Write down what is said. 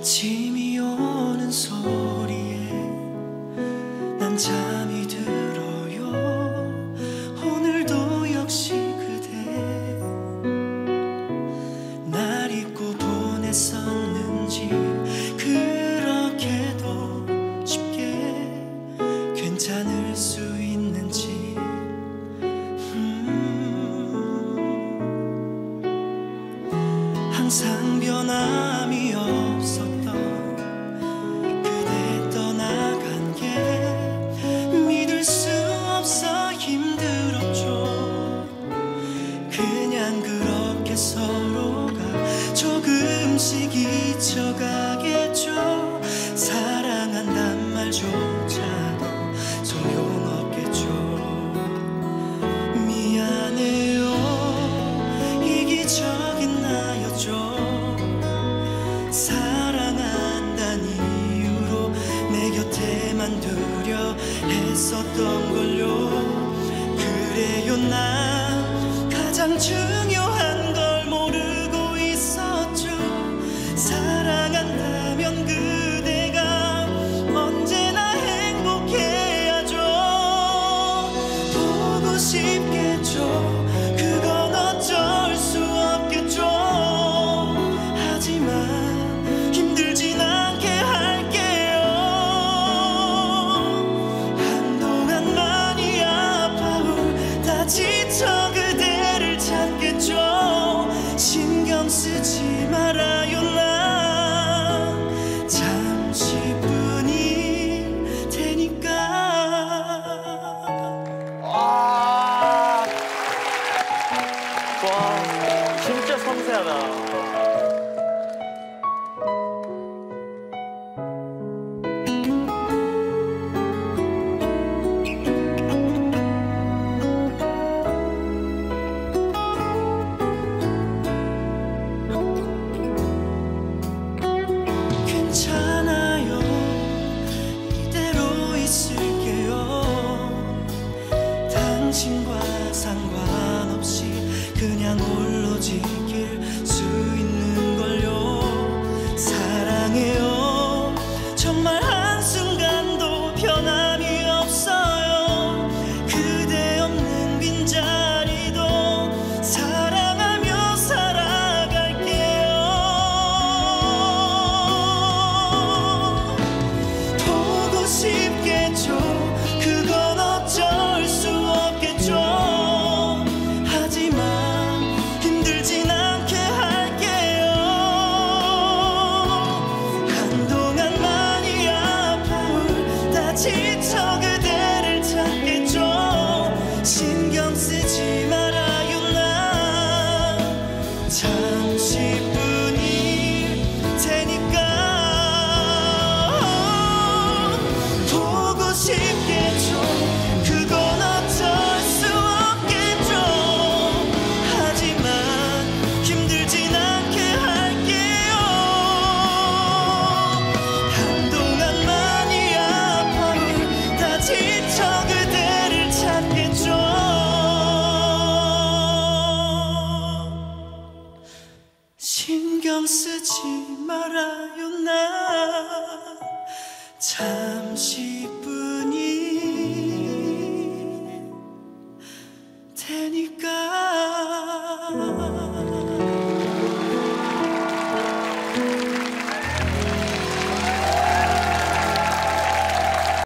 아침이 오는 소리에 난 잠이 들어요. 오늘도 역시 그대 날 잊고 보냈었는지 그렇게도 쉽게 괜찮을 수 있는지 항상 변함이 없었던 그대 떠나간 게 믿을 수 없어 힘들었죠. 그냥 그렇게 서로가 조금씩 잊혀가겠죠. 사랑한단 말조차도 소용없겠죠. 미안해요, 이기적인 나였죠. 사랑한다는 이유로 내 곁에만 두려 했었던 걸요. 그래요, 난 가장 중요한 걸 모르고 있었죠. 사랑한다면 그대가 언제나 행복해야죠. 보고 싶겠죠. 그건 어쩔 수 없겠죠. 하지만 힘들진 않게 할게요. 한동안 많이 아파올 다 지쳐 그대를 찾겠죠. 신경 쓰지 말아요, 난 잠시뿐일 테니까. 와, 진짜 섬세하다. 괜찮아요, 이대로 있을게요. 당신과 상관없이 그냥 홀로 지킬 수 있는 걸요. 사랑해요, 정말 한순간도 변함이 없어요. 그대 없는 빈자리도 사랑하며 살아갈게요. 보고 싶겠죠. 그건 어쩔 수 없겠죠. 하지만 힘들진 않게 할게요. 한동안 많이 아파올 다 지쳐 그대를 찾겠죠. 신경 쓰지 말아요, 난 잠시뿐일 테니까. 보고 싶겠죠. 그건 어쩔 수 없겠죠. 하지만 힘들진 않게 할게요. 한동안 많이 아파올 다 지쳐 그대를 찾겠죠. 신경 쓰지 말아요, 난 잠시뿐일 테니까.